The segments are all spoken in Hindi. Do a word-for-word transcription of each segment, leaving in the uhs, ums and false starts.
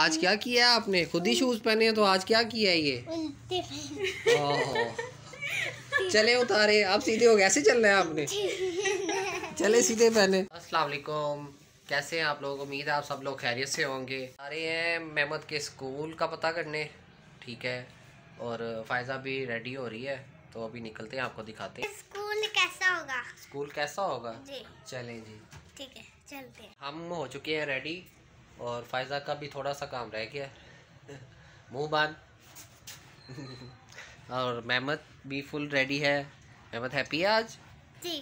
आज क्या किया आपने? खुद ही शूज पहने हैं तो आज क्या किया है ये? चले उतारे, आप सीधे हो, कैसे चलना है आपने? चले सीधे पहने। अस्सलाम वालेकुम, कैसे हैं आप लोग? उम्मीद है आप सब लोग खैरियत से होंगे। आ रहे हैं मेहमद के स्कूल का पता करने, ठीक है, और फायजा भी रेडी हो रही है तो अभी निकलते हैं, आपको दिखाते हैं स्कूल कैसा होगा। स्कूल कैसा होगा जी। चलें जी, ठीक है, चलते हैं। हम हो चुके हैं रेडी और फायजा का भी थोड़ा सा काम रह गया मुंह बांध और मेहमद भी फुल रेडी है। मेहमद हैप्पी है आज जी।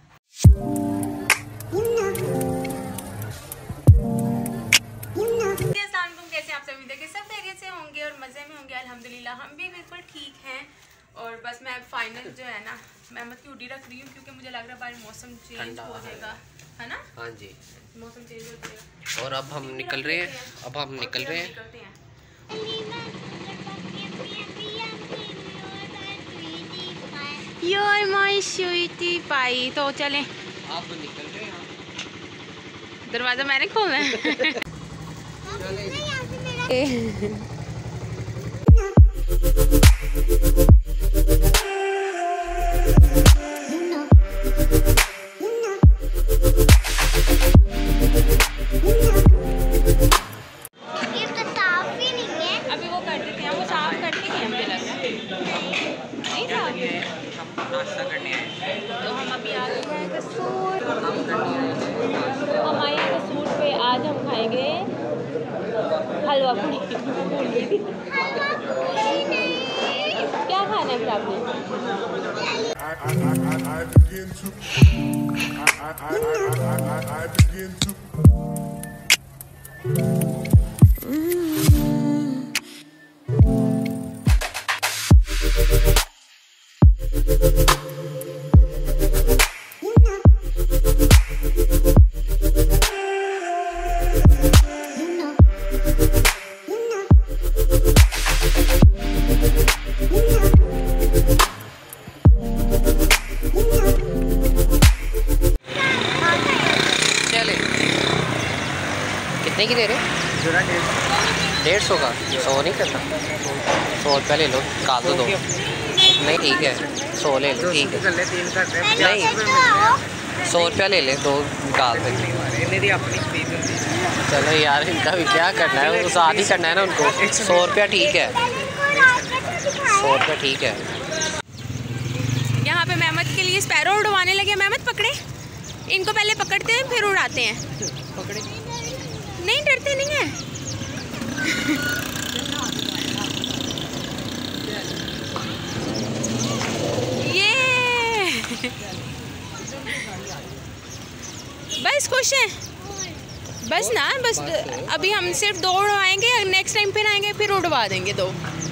कैसे आप सभी देखे सब खैरियत से होंगे और मज़े में होंगे। अल्हम्दुलिल्लाह हम भी बिल्कुल ठीक हैं। और बस मैं फाइनल जो है ना मेहमद की हुडी रख रही हूँ क्योंकि मुझे लग रहा है बाहर मौसम चेंज हो जाएगा, है ना? हाँ जी, मौसम चेंज हो जाएगा। और अब हम निकल रहे हैं अब हम निकल रहे हैं You're my sweetie pie। तो चलें, आप निकल रहे हैं। दरवाज़ा मैंने खोला है। अभी वो कर देते हैं, वो साफ करते हैं, मुझे लग रहा है नहीं साफ। हम नाश्ता करने आए तो हम अभी आ गए हैं कसूर। हम आए हैं कसूर पे, आज हम खाएंगे हलवा पूरी। क्या खाना है फिर आपने? कितने की दे रहे? डेढ़ सौ का। सौ नहीं करना, सौ रुपया ले लो, काल दो दो। नहीं ठीक है, सौ ले लो, ठीक है। नहीं, सौ रुपया ले ले, दो निकाल दे। चलो यार, इनका भी क्या करना है, वो साथ ही करना है ना उनको। सौ रुपया ठीक है, सौ रुपया ठीक है। यहाँ पे मेहमद के लिए स्पैरो उड़वाने लगे। मेहमद पकड़े इनको, पहले पकड़ते हैं फिर उड़ाते हैं। पकड़े नहीं, डरते नहीं है। ये बस खुश हैं, बस ना, बस अभी हम सिर्फ दो उड़वाएंगे, नेक्स्ट टाइम फिर आएंगे फिर उड़वा देंगे दो।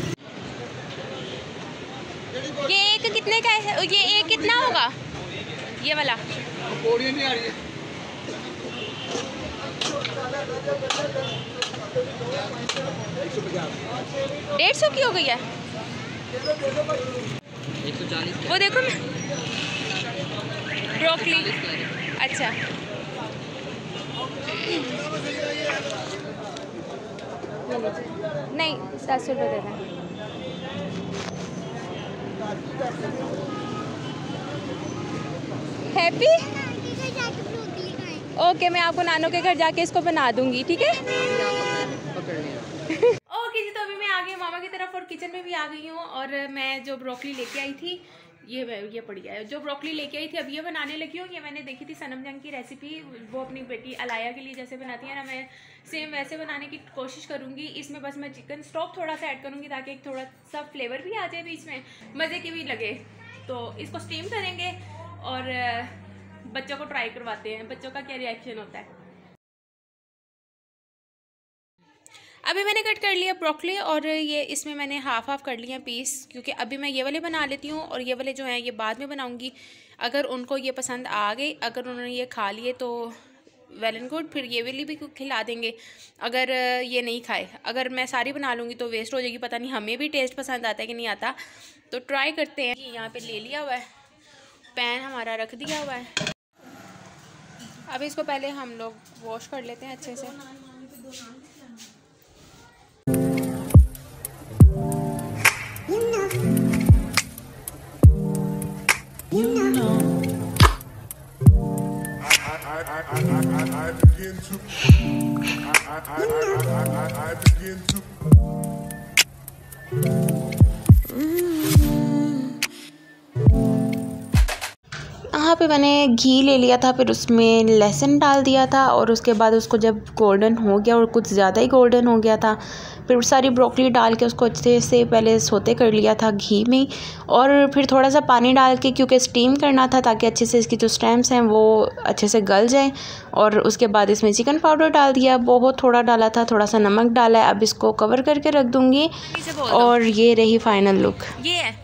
ये एक कितने का है? ये एक कितना होगा ये वाला? डेढ़ सौ की हो गई है। एक सौ चालीस। वो देखो मैं ब्रोकली। अच्छा, नहीं, दस रुपये दे दें। हैप्पी ओके, मैं आपको नानों के घर जाके इसको बना दूंगी, ठीक है? ओके जी, तो अभी मैं आ गई मामा की तरफ और किचन में भी आ गई हूँ। और मैं जो ब्रोकली लेके आई थी, ये ये पड़ी है, जो ब्रोकली लेके आई थी अब ये बनाने लगी हूँ। ये मैंने देखी थी सनम जंग की रेसिपी, वो अपनी बेटी अलाया के लिए जैसे बनाती है ना, मैं सेम वैसे बनाने की कोशिश करूँगी। इसमें बस मैं चिकन स्टॉक थोड़ा सा ऐड करूँगी ताकि एक थोड़ा सा फ्लेवर भी आ जाए बीच में, मज़े की भी लगे। तो इसको स्टीम करेंगे और बच्चों को ट्राई करवाते हैं, बच्चों का क्या रिएक्शन होता है। अभी मैंने कट कर लिया ब्रोकली और ये इसमें मैंने हाफ हाफ कर लिया पीस, क्योंकि अभी मैं ये वाले बना लेती हूँ और ये वाले जो हैं ये बाद में बनाऊँगी। अगर उनको ये पसंद आ गई, अगर उन्होंने ये खा लिए तो वेल एंड गुड, फिर ये वाली भी खिला देंगे। अगर ये नहीं खाए, अगर मैं सारी बना लूँगी तो वेस्ट हो जाएगी। पता नहीं हमें भी टेस्ट पसंद आता है कि नहीं आता, तो ट्राई करते हैं। यहाँ पे ले लिया हुआ है, पैन हमारा रख दिया हुआ है। अब इसको पहले हम लोग वॉश कर लेते हैं अच्छे से। यहाँ पे मैंने घी ले लिया था, फिर उसमें लहसुन डाल दिया था और उसके बाद उसको जब गोल्डन हो गया और कुछ ज़्यादा ही गोल्डन हो गया था, फिर सारी ब्रोकली डाल के उसको अच्छे से पहले सोते कर लिया था घी में, और फिर थोड़ा सा पानी डाल के क्योंकि स्टीम करना था ताकि अच्छे से इसकी जो स्टेम्स हैं वो अच्छे से गल जाएं। और उसके बाद इसमें चिकन पाउडर डाल दिया, बहुत थोड़ा डाला था, थोड़ा सा नमक डाला है। अब इसको कवर करके रख दूँगी और ये रही फाइनल लुक। ये है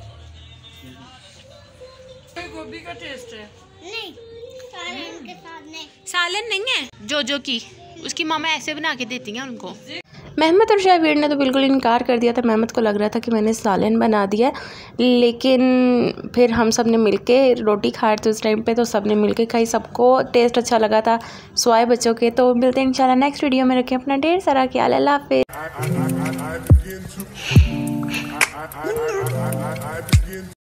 गोभी का टेस्ट है। नहीं, सालन के साथ नहीं। सालन नहीं है, जो जो की उसकी मामा ऐसे बना के देती हैं उनको। महमद और शाहवीर ने तो बिल्कुल इनकार कर दिया था। महमद को लग रहा था कि मैंने सालन बना दिया, लेकिन फिर हम सब ने मिलके रोटी खाए थे उस टाइम पे, तो सब ने मिलके खाई, सबको टेस्ट अच्छा लगा था स्वाए बच्चों के। तो मिलते हैं इंशाल्लाह नेक्स्ट वीडियो में। रखें अपना ढेर सारा ख्याल। अल्लाह हाफिज़।